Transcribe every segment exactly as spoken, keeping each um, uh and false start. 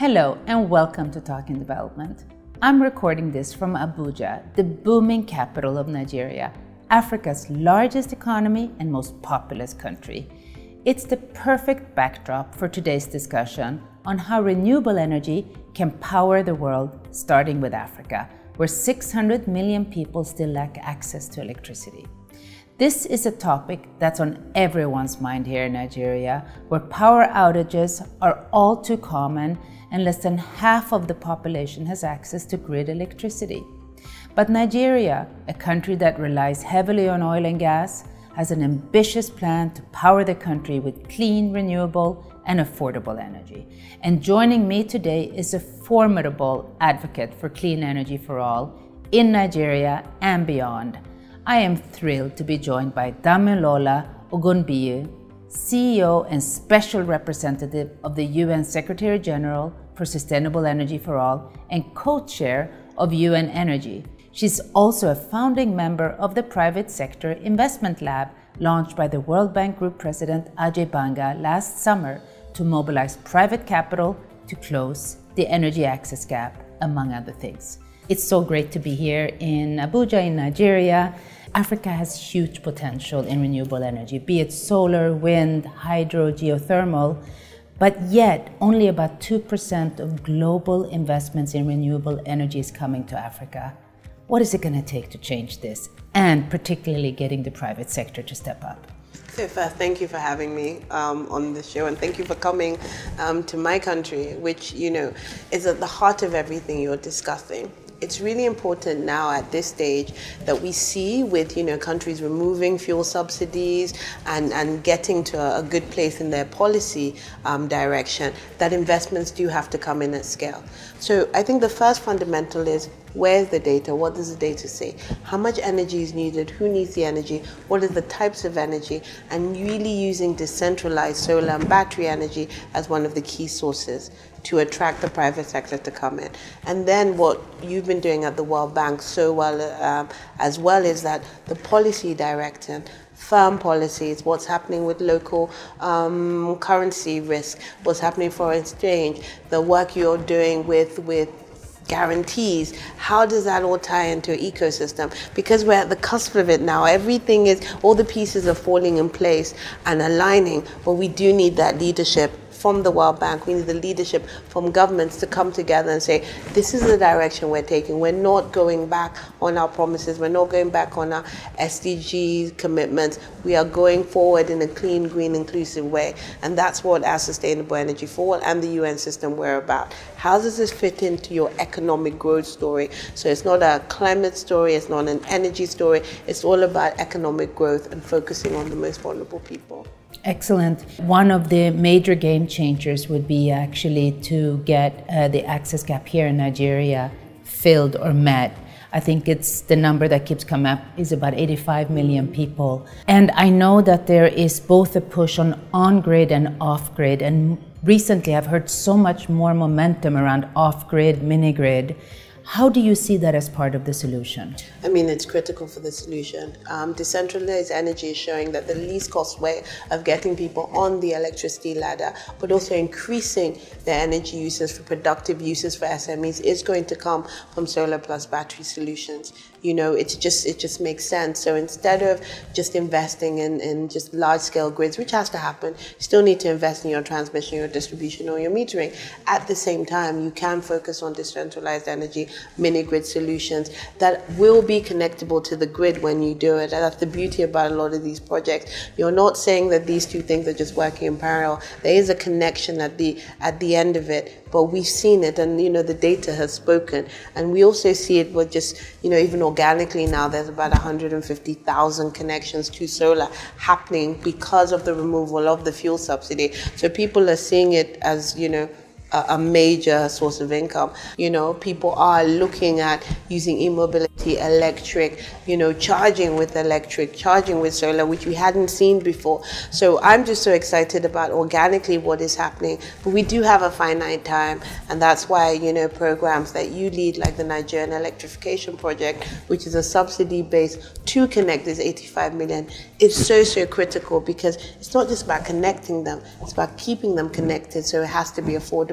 Hello and welcome to Talking Development. I'm recording this from Abuja, the booming capital of Nigeria, Africa's largest economy and most populous country. It's the perfect backdrop for today's discussion on how renewable energy can power the world, starting with Africa, where six hundred million people still lack access to electricity. This is a topic that's on everyone's mind here in Nigeria, where power outages are all too common and less than half of the population has access to grid electricity. But Nigeria, a country that relies heavily on oil and gas, has an ambitious plan to power the country with clean, renewable, and affordable energy. And joining me today is a formidable advocate for clean energy for all in Nigeria and beyond. I am thrilled to be joined by Damilola Ogunbiyi, C E O and Special Representative of the U N Secretary General for Sustainable Energy for All and co-chair of U N Energy. She's also a founding member of the Private Sector Investment Lab, launched by the World Bank Group President Ajay Banga last summer to mobilize private capital to close the energy access gap, among other things. It's so great to be here in Abuja, in Nigeria. Africa has huge potential in renewable energy, be it solar, wind, hydro, geothermal, but yet only about two percent of global investments in renewable energy is coming to Africa. What is it going to take to change this, and particularly getting the private sector to step up? So first, thank you for having me um, on the show, and thank you for coming um, to my country, which, you know, is at the heart of everything you're discussing. It's really important now at this stage that we see with, you know, countries removing fuel subsidies and, and getting to a, a good place in their policy um, direction, that investments do have to come in at scale. So I think the first fundamental is, where's the data? What does the data say? How much energy is needed? Who needs the energy? What are the types of energy? And really using decentralized solar and battery energy as one of the key sources to attract the private sector to come in. And then what you've been doing at the World Bank so well um, as well is that the policy direction, firm policies, what's happening with local um, currency risk, what's happening foreign exchange, the work you're doing with, with guarantees, how does that all tie into an ecosystem? Because we're at the cusp of it now. Everything is, all the pieces are falling in place and aligning, but we do need that leadership from the World Bank. We need the leadership from governments to come together and say, this is the direction we're taking. We're not going back on our promises. We're not going back on our S D G commitments. We are going forward in a clean, green, inclusive way. And that's what our Sustainable Energy for All and the U N system we're about. How does this fit into your economic growth story? So it's not a climate story, it's not an energy story. It's all about economic growth and focusing on the most vulnerable people. Excellent. One of the major game changers would be actually to get uh, the access gap here in Nigeria filled or met. I think it's the number that keeps coming up is about eighty-five million people. And I know that there is both a push on on-grid and off-grid. And recently I've heard so much more momentum around off-grid, mini-grid. How do you see that as part of the solution? I mean, it's critical for the solution. Um, decentralized energy is showing that the least cost way of getting people on the electricity ladder, but also increasing their energy uses for productive uses for S M Es, is going to come from solar plus battery solutions. You know, it's just, it just makes sense. So instead of just investing in, in just large scale grids, which has to happen, you still need to invest in your transmission, your distribution, or your metering. At the same time, you can focus on decentralized energy, mini grid solutions that will be connectable to the grid when you do it. And that's the beauty about a lot of these projects. You're not saying that these two things are just working in parallel. There is a connection at the at the end of it, but we've seen it, and you know the data has spoken. And we also see it with just, you know, even organically now, there's about one hundred fifty thousand connections to solar happening because of the removal of the fuel subsidy. So people are seeing it as, you know, a major source of income. You know, people are looking at using e-mobility, electric, you know, charging with electric, charging with solar, which we hadn't seen before. So I'm just so excited about organically what is happening. But we do have a finite time, and that's why, you know, programs that you lead, like the Nigerian Electrification Project, which is a subsidy base to connect this eighty-five million, is so, so critical, because it's not just about connecting them, it's about keeping them connected, so it has to be affordable.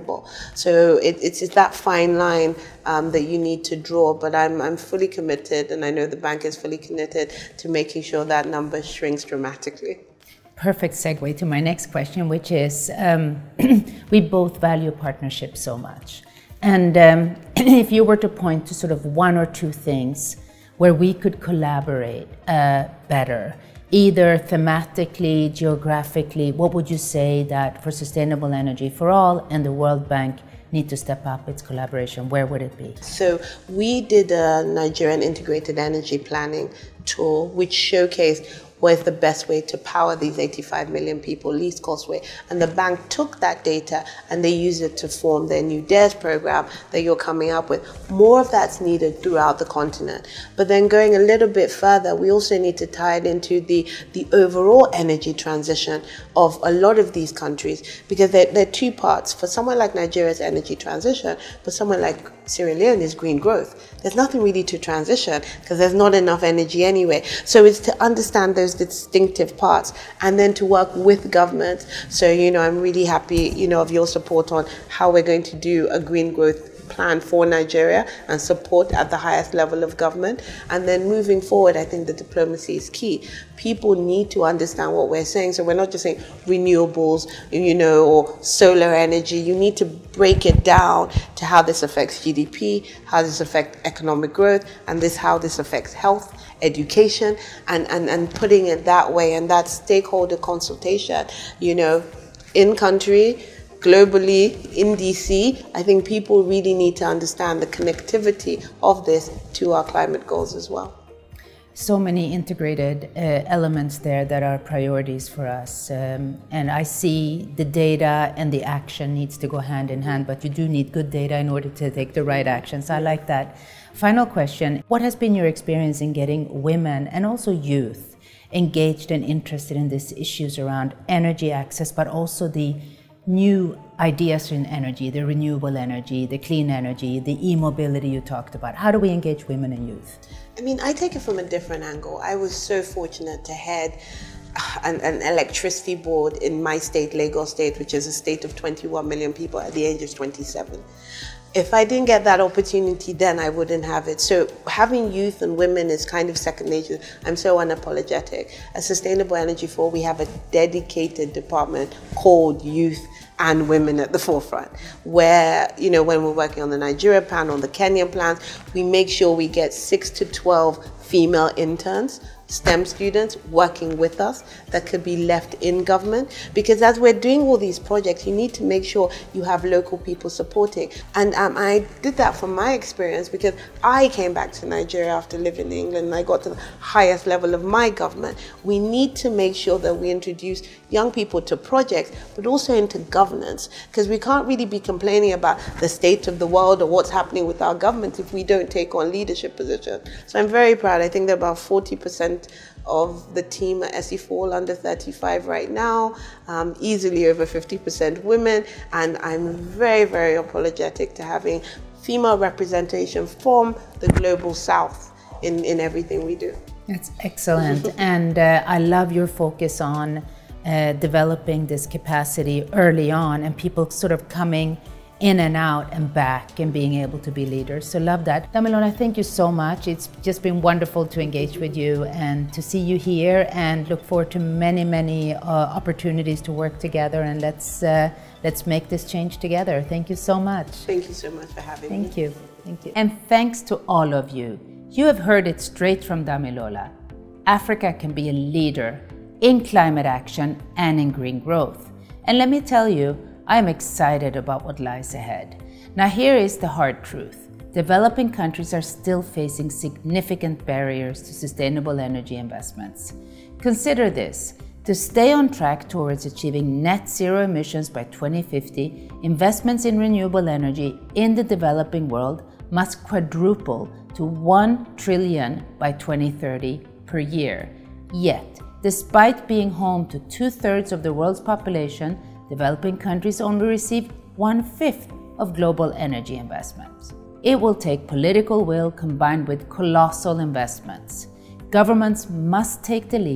sustainable. So it, it's, it's that fine line um, that you need to draw, but I'm, I'm fully committed, and I know the bank is fully committed to making sure that number shrinks dramatically. Perfect segue to my next question, which is, um, we both value partnership so much. And um, if you were to point to sort of one or two things where we could collaborate uh, better, either thematically, geographically, what would you say that for Sustainable Energy for All and the World Bank need to step up its collaboration? Where would it be? So we did a Nigerian Integrated Energy Planning tool, which showcased where's the best way to power these eighty-five million people, least cost way. And the bank took that data and they used it to form their new D A R E S program that you're coming up with. More of that's needed throughout the continent. But then going a little bit further, we also need to tie it into the, the overall energy transition of a lot of these countries, because there, there are two parts. For someone like Nigeria's energy transition, for someone like Sierra Leone's green growth, there's nothing really to transition because there's not enough energy anyway. So it's to understand those distinctive parts and then to work with governments. So, you know, I'm really happy, you know, of your support on how we're going to do a green growth plan for Nigeria and support at the highest level of government. And then moving forward, I think the diplomacy is key. People need to understand what we're saying. So we're not just saying renewables, you know, or solar energy. You need to break it down to how this affects G D P, how this affects economic growth, and this how this affects health, education, and, and, and putting it that way. And that stakeholder consultation, you know, in country, globally, in D C, I think people really need to understand the connectivity of this to our climate goals as well. So many integrated uh, elements there that are priorities for us. Um, and I see the data and the action needs to go hand in hand, but you do need good data in order to take the right actions. I like that. Final question, what has been your experience in getting women and also youth engaged and interested in these issues around energy access, but also the new ideas in energy, the renewable energy, the clean energy, the e-mobility you talked about? How do we engage women and youth? I mean, I take it from a different angle. I was so fortunate to head an, an electricity board in my state, Lagos State, which is a state of twenty-one million people at the age of twenty-seven. If I didn't get that opportunity then, I wouldn't have it. So having youth and women is kind of second nature. I'm so unapologetic. At Sustainable Energy for All, we have a dedicated department called Youth and Women at the Forefront, where, you know, when we're working on the Nigeria plan, on the Kenyan plans, we make sure we get six to twelve female interns, STEM students working with us that could be left in government, because as we're doing all these projects, you need to make sure you have local people supporting. And um, I did that from my experience, because I came back to Nigeria after living in England and I got to the highest level of my government. We need to make sure that we introduce young people to projects, but also into governance, because we can't really be complaining about the state of the world or what's happening with our government if we don't take on leadership positions. So I'm very proud. I think there are about forty percent of the team at S E for All under thirty-five right now, um, easily over fifty percent women, and I'm very, very apologetic to having female representation from the global south in, in everything we do. That's excellent. And uh, I love your focus on uh, developing this capacity early on and people sort of coming in and out and back and being able to be leaders. So love that. Damilona, thank you so much. It's just been wonderful to engage with you and to see you here, and look forward to many, many uh, opportunities to work together, and let's uh, let's make this change together. Thank you so much. Thank you so much for having thank me. You. Thank you. And thanks to all of you. You have heard it straight from Damilola. Africa can be a leader in climate action and in green growth. And let me tell you, I am excited about what lies ahead. Now here is the hard truth. Developing countries are still facing significant barriers to sustainable energy investments. Consider this: to stay on track towards achieving net zero emissions by twenty fifty, investments in renewable energy in the developing world must quadruple to one trillion by twenty thirty per year. Yet, despite being home to two-thirds of the world's population, developing countries only receive one-fifth of global energy investments. It will take political will combined with colossal investments. Governments must take the lead,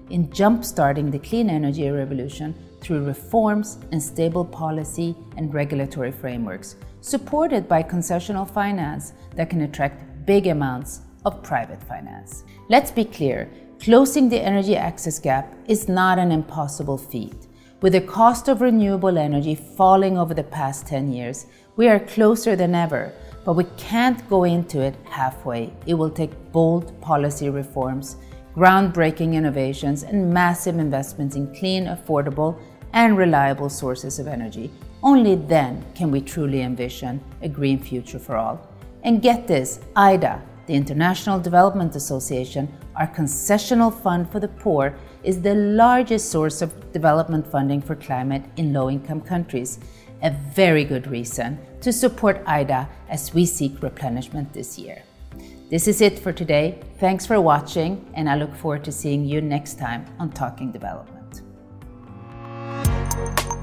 in jump-starting the clean energy revolution through reforms and stable policy and regulatory frameworks, supported by concessional finance that can attract big amounts of private finance. Let's be clear, closing the energy access gap is not an impossible feat. With the cost of renewable energy falling over the past ten years, we are closer than ever, but we can't go into it halfway. It will take bold policy reforms, groundbreaking innovations, and massive investments in clean, affordable, and reliable sources of energy. Only then can we truly envision a green future for all. And get this, I D A, the International Development Association, our concessional fund for the poor, is the largest source of development funding for climate in low-income countries. A very good reason to support I D A as we seek replenishment this year. This is it for today. Thanks for watching, and I look forward to seeing you next time on Talking Development.